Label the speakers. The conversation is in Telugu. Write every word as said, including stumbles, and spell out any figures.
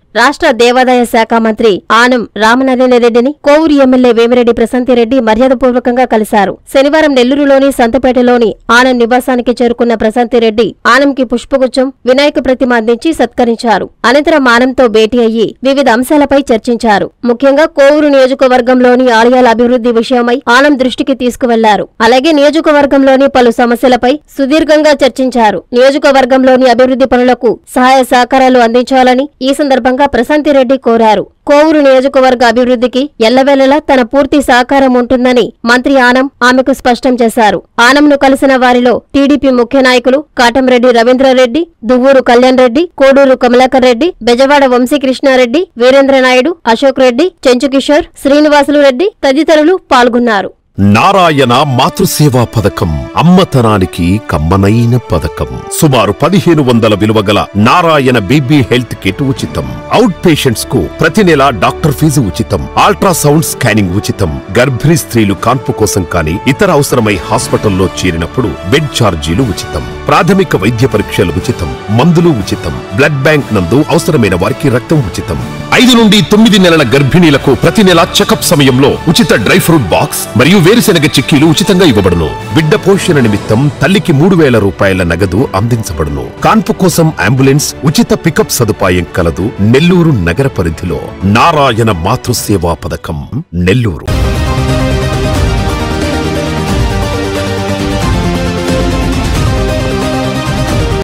Speaker 1: రాష్ట్ర దేవాదాయ శాఖ మంత్రి ఆనం రామనారాయణరెడ్డిని కోవూరు ఎమ్మెల్యే వేమిరెడ్డి ప్రశాంతిరెడ్డి మర్యాదపూర్వకంగా కలిశారు. శనివారం నెల్లూరులోని సంతపేటలోని ఆనం నివాసానికి చేరుకున్న ప్రశాంతిరెడ్డి ఆనంకి పుష్పగుచ్చం, వినాయక ప్రతిమ అందించి సత్కరించారు. అనంతరం ఆనంతో భేటీ అయ్యి వివిధ అంశాలపై చర్చించారు. ముఖ్యంగా కోవూరు నియోజకవర్గంలోని ఆలయాల అభివృద్ధి విషయమై ఆనం దృష్టికి తీసుకువెళ్లారు. అలాగే నియోజకవర్గంలోని పలు సమస్యలపై సుదీర్ఘంగా చర్చించారు. నియోజకవర్గంలోని అభివృద్ధి పనులకు సహాయ సహకారాలు అందించాలని ఈ సందర్భంగా ప్రశాంతిరెడ్డి కోరారు. కోవూరు నియోజకవర్గ అభివృద్ధికి ఎల్లవేళలా తన పూర్తి సహకారం ఉంటుందని మంత్రి ఆనం ఆమెకు స్పష్టం చేశారు. ఆనంను కలిసిన వారిలో టీడీపీ ముఖ్య నాయకులు కాటంరెడ్డి రవీంద్రారెడ్డి, దువ్వూరు కళ్యాణ్ రెడ్డి, కోడూరు కమలాకర్ రెడ్డి, బెజవాడ వంశీకృష్ణారెడ్డి, వీరేంద్రనాయుడు, అశోక్ రెడ్డి, చెంచుకిషోర్, శ్రీనివాసులు రెడ్డి తదితరులు పాల్గొన్నారు.
Speaker 2: నారాయణ మాతృసేవా పథకం అమ్మతనానికి కమ్మనైన పథకం. సుమారు పదిహేను వందల విలువగల నారాయణ బీబీ హెల్త్ కిట్ ఉచితం. అవుట్ పేషెంట్స్ కు ప్రతి నెల డాక్టర్ ఫీజు ఉచితం. అల్ట్రాసౌండ్ స్కానింగ్ ఉచితం. గర్భిణీ స్త్రీలు కాన్పు కోసం కానీ ఇతర అవసరమై హాస్పిటల్లో చేరినప్పుడు బెడ్ ఛార్జీలు ఉచితం. ప్రాథమిక వైద్య పరీక్షలు ఉచితం. మందులు ఉచితం. బ్లడ్ బ్యాంక్ నందు అవసరమైన వారికి రక్తం ఉచితం. ఐదు నుండి తొమ్మిది నెలల గర్భిణీలకు ప్రతి నెల చెకప్ సమయంలో ఉచిత డ్రై ఫ్రూట్ బాక్స్ మరియు వేరుశెనగ చిక్కీలు ఉచితంగా ఇవ్వబడును. బిడ్డ పోషణ నిమిత్తం తల్లికి మూడు వేల రూపాయల నగదు అందించబడును. కాన్పు కోసం అంబులెన్స్ ఉచిత పికప్ సదుపాయం కలదు. నెల్లూరు నగర పరిధిలో నారాయణ మాతృసేవా పథకం నెల్లూరు.